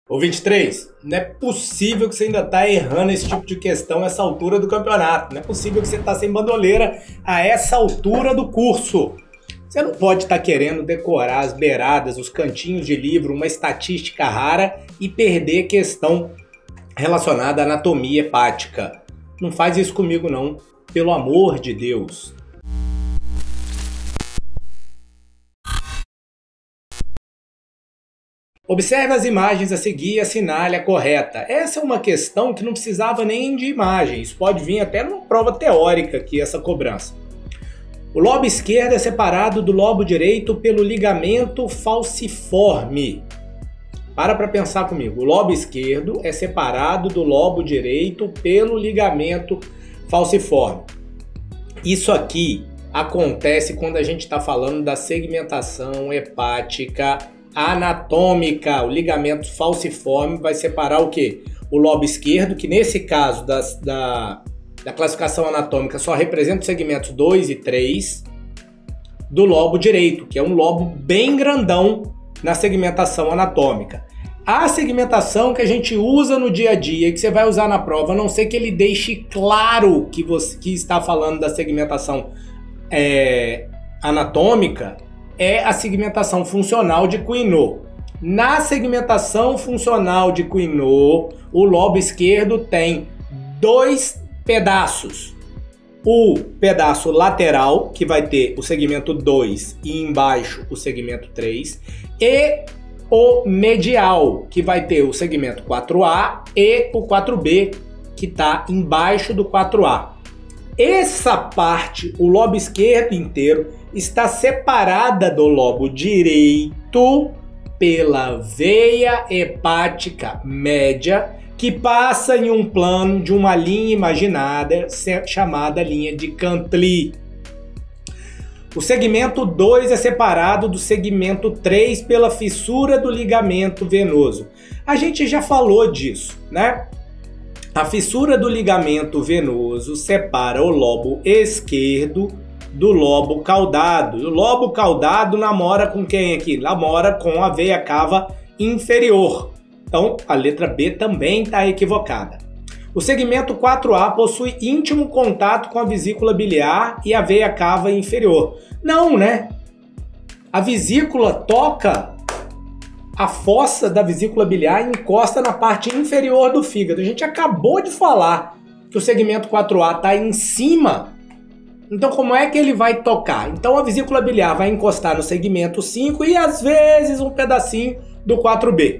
Ô 23, não é possível que você ainda tá errando esse tipo de questão a essa altura do campeonato. Não é possível que você tá sem bandoleira a essa altura do curso. Você não pode estar querendo decorar as beiradas, os cantinhos de livro, uma estatística rara e perder questão relacionada à anatomia hepática. Não faz isso comigo não, pelo amor de Deus. Observe as imagens a seguir e assinale a correta. Essa é uma questão que não precisava nem de imagens. Pode vir até numa prova teórica aqui essa cobrança. O lobo esquerdo é separado do lobo direito pelo ligamento falciforme. Para pensar comigo. O lobo esquerdo é separado do lobo direito pelo ligamento falciforme. Isso aqui acontece quando a gente está falando da segmentação hepática anatômica. O ligamento falciforme vai separar o quê? O lobo esquerdo, que nesse caso da classificação anatômica só representa os segmentos 2 e 3, do lobo direito, que é um lobo bem grandão na segmentação anatômica. A segmentação que a gente usa no dia a dia, que você vai usar na prova, a não ser que ele deixe claro que está falando da segmentação anatômica, é a segmentação funcional de Quinault. Na segmentação funcional de Quinault, o lobo esquerdo tem dois pedaços. O pedaço lateral, que vai ter o segmento 2 e embaixo o segmento 3, e o medial, que vai ter o segmento 4A e o 4B, que está embaixo do 4A. Essa parte, o lobo esquerdo inteiro, está separada do lobo direito pela veia hepática média, que passa em um plano de uma linha imaginada chamada linha de Cantley. O segmento 2 é separado do segmento 3 pela fissura do ligamento venoso. A gente já falou disso, né? A fissura do ligamento venoso separa o lobo esquerdo do lobo caudado. E o lobo caudado namora com quem aqui? Namora com a veia cava inferior. Então, a letra B também está equivocada. O segmento 4A possui íntimo contato com a vesícula biliar e a veia cava inferior. Não, né? A vesícula toca a fossa da vesícula biliar e encosta na parte inferior do fígado. A gente acabou de falar que o segmento 4A está em cima. Então, como é que ele vai tocar? Então, a vesícula biliar vai encostar no segmento 5 e, às vezes, um pedacinho do 4B.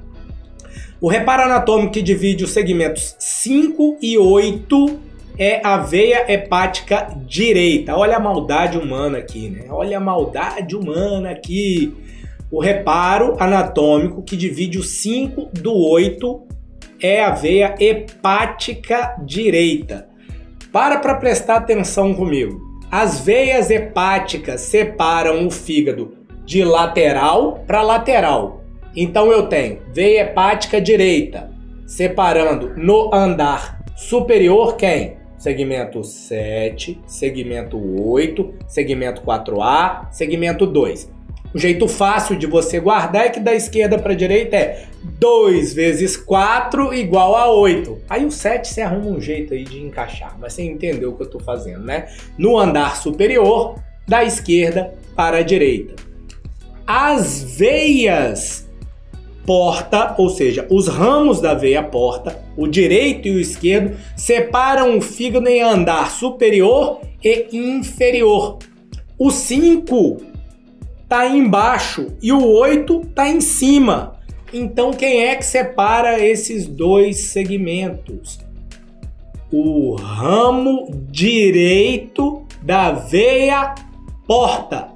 O reparo anatômico que divide os segmentos 5 e 8 é a veia hepática direita. Olha a maldade humana aqui, né? Olha a maldade humana aqui. O reparo anatômico que divide o 5 do 8 é a veia hepática direita. Para prestar atenção comigo. As veias hepáticas separam o fígado de lateral para lateral. Então eu tenho veia hepática direita, separando no andar superior quem? Segmento 7, segmento 8, segmento 4A, segmento 2. O jeito fácil de você guardar é que da esquerda para a direita é 2 vezes 4 igual a 8. Aí o 7 você arruma um jeito aí de encaixar, mas você entendeu o que eu estou fazendo, né? No andar superior, da esquerda para a direita. As veias porta, ou seja, os ramos da veia porta, o direito e o esquerdo, separam o fígado em andar superior e inferior. O 5 está embaixo e o 8 está em cima. Então, quem é que separa esses dois segmentos? O ramo direito da veia porta.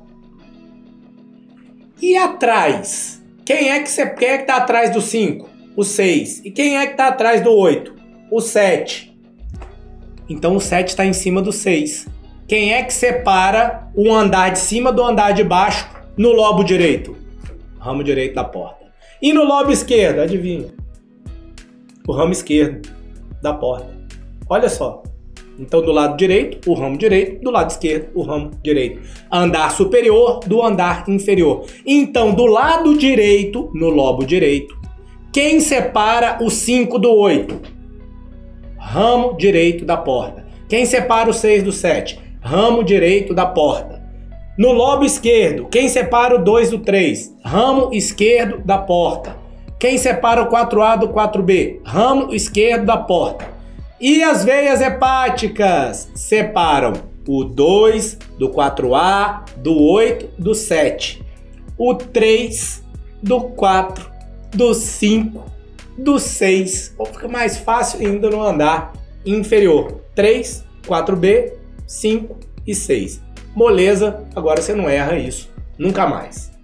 E atrás? Quem é que está atrás do 5? O 6. E quem é que está atrás do 8? O 7. Então o 7 está em cima do 6. Quem é que separa o andar de cima do andar de baixo no lobo direito? Ramo direito da porta. E no lobo esquerdo, adivinha? O ramo esquerdo da porta. Olha só. Então do lado direito, o ramo direito, do lado esquerdo, o ramo direito. Andar superior do andar inferior. Então do lado direito, no lobo direito, Quem separa o 5 do 8? Ramo direito da porta. Quem separa o 6 do 7? Ramo direito da porta. No lobo esquerdo, quem separa o 2 do 3? Ramo esquerdo da porta. Quem separa o 4A do 4B? Ramo esquerdo da porta. E as veias hepáticas separam o 2 do 4A, do 8, do 7. O 3 do 4, do 5, do 6. Ou fica mais fácil ainda no andar inferior. 3, 4B, 5 e 6. Moleza, agora você não erra isso nunca mais.